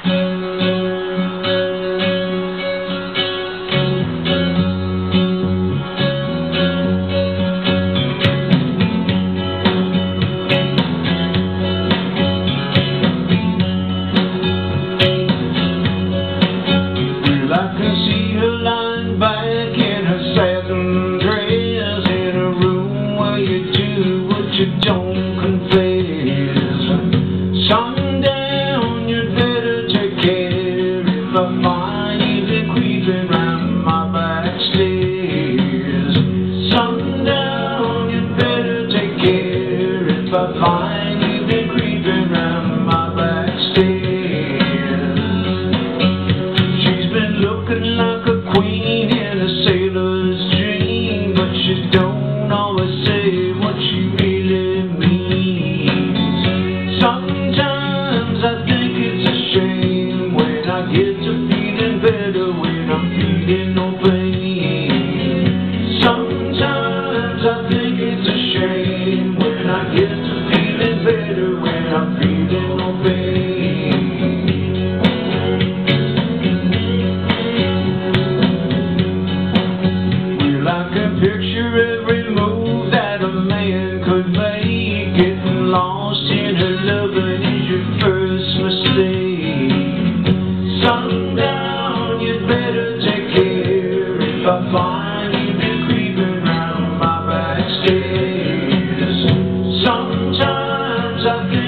Back in her satin dress, in a room where you do what you don't confess. Sundown, you'd better take care if I find you been creeping round my back stairs. Sundown, you'd better take care if I find you been creeping round my back stairs. She's been looking like a queen in a sailor's dream, but she don't always say what she really means. Sometimes I think it's a shame when I get to feeling better when I'm feeling no pain. Sometimes I think it's a shame when I get to feeling better when I'm feeling no pain. Picture every move that a man could make. Getting lost in her loving is your first mistake. Sundown, you'd better take care if I find you been creeping round my back stairs. Sometimes I think